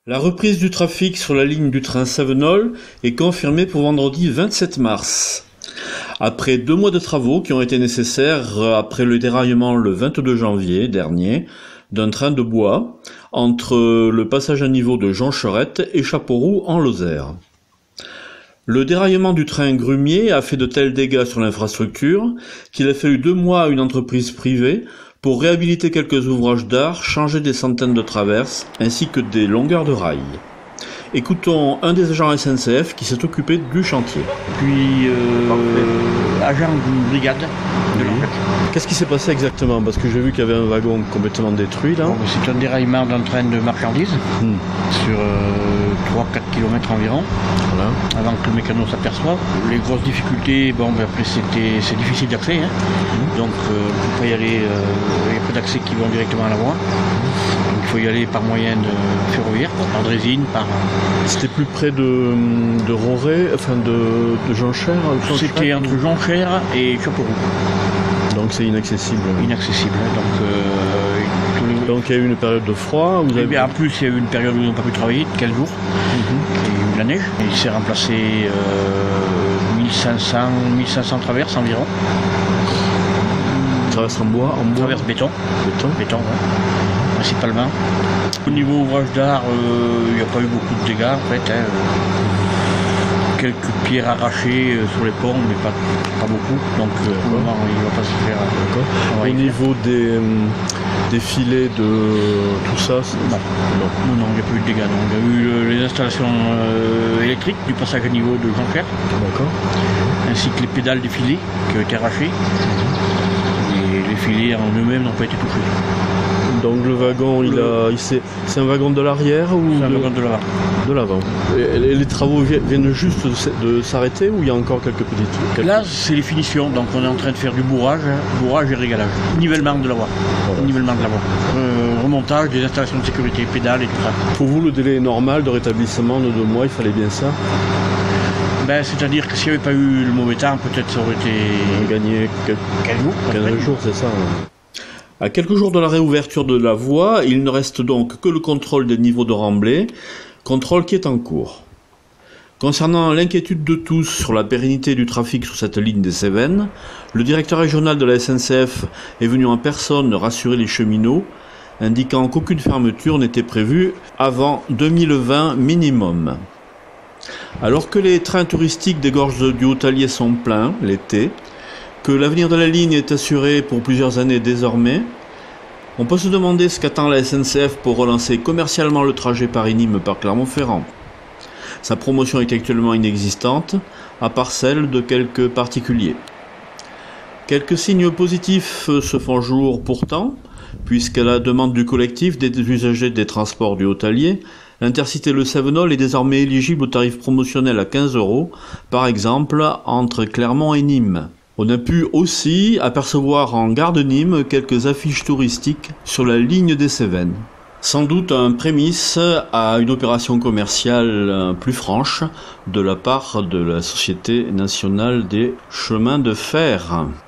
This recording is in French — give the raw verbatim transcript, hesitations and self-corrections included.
La reprise du trafic sur la ligne du train Savenol est confirmée pour vendredi vingt-sept mars. Après deux mois de travaux qui ont été nécessaires après le déraillement le vingt-deux janvier dernier d'un train de bois entre le passage à niveau de Joncherette et Chapauroux en Lozère. Le déraillement du train Grumier a fait de tels dégâts sur l'infrastructure qu'il a fallu deux mois à une entreprise privée pour réhabiliter quelques ouvrages d'art, changer des centaines de traverses ainsi que des longueurs de rails. Écoutons un des agents S N C F qui s'est occupé du chantier. Puis euh, agent d'une brigade de l'enquête. Qu'est-ce qui s'est passé exactement? Parce que j'ai vu qu'il y avait un wagon complètement détruit là. Bon, c'est un déraillement d'un train de marchandises hmm. sur euh, trois à quatre kilomètres environ, voilà. Avant que le mécano s'aperçoive. Les grosses difficultés, bon, ben après c'était, c'est difficile d'accès, hein. hmm. donc euh, on ne peut pas y aller, euh, il y a peu d'accès qui vont directement à la voie. Donc il faut y aller par moyen de ferroviaire, par drésine, par... C'était plus près de, de Roré, enfin de, de Jonchère? C'était entre Jonchère et Chapauroux. Donc c'est inaccessible. Inaccessible. Donc, euh, les... Donc il y a eu une période de froid. Vous avez... bien, en plus, il y a eu une période où ils n'ont pas pu travailler, de quinze jours. Mm-hmm. Il y a eu de la neige. Et il s'est remplacé euh, mille cinq cents traverses environ. Traverses en bois, en bois. Traverses béton. Béton. Béton, ouais. Principalement. Au niveau ouvrage d'art, il euh, n'y a pas eu beaucoup de dégâts en fait. Hein. Quelques pierres arrachées euh, sur les ponts, mais pas, pas beaucoup. Donc euh, pour le moment, il ne va pas se faire. D'accord. Au niveau des, euh, des filets de tout ça, non. Non, non, il n'y a pas eu de dégâts. Non. Il y a eu euh, les installations euh, électriques du passage à niveau de Jonchère. D'accord. Ainsi que les pédales des filets qui ont été arrachées. Et les filets en eux-mêmes n'ont pas été touchés. Donc le wagon, il a, il c'est, c'est un wagon de l'arrière ou c'est un de, wagon de l'avant. De l'avant. Et, et les travaux viennent juste de, de s'arrêter ou il y a encore quelques petites quelques... Là, c'est les finitions. Donc on est en train de faire du bourrage, bourrage et régalage. Nivellement de la voie. Voilà. Nivellement de la voie. Euh, remontage des installations de sécurité, pédales et tout ça. Pour vous, le délai normal de rétablissement de deux mois, il fallait bien ça? Ben, c'est-à-dire que s'il n'y avait pas eu le mauvais temps, peut-être ça aurait été... Gagné quelques quinze jours. quinze jours, c'est ça. Hein. À quelques jours de la réouverture de la voie, il ne reste donc que le contrôle des niveaux de remblai, contrôle qui est en cours. Concernant l'inquiétude de tous sur la pérennité du trafic sur cette ligne des Cévennes, le directeur régional de la S N C F est venu en personne rassurer les cheminots, indiquant qu'aucune fermeture n'était prévue avant deux mille vingt minimum. Alors que les trains touristiques des gorges du Haut-Allier sont pleins l'été, que l'avenir de la ligne est assuré pour plusieurs années désormais, on peut se demander ce qu'attend la S N C F pour relancer commercialement le trajet Paris-Nîmes par Clermont-Ferrand. Sa promotion est actuellement inexistante, à part celle de quelques particuliers. Quelques signes positifs se font jour pourtant, puisqu'à la demande du collectif des usagers des transports du Haut-Allier, l'Intercité Le Savenol est désormais éligible au tarif promotionnel à quinze euros, par exemple entre Clermont et Nîmes. On a pu aussi apercevoir en gare de Nîmes quelques affiches touristiques sur la ligne des Cévennes. Sans doute un prémisse à une opération commerciale plus franche de la part de la Société nationale des chemins de fer.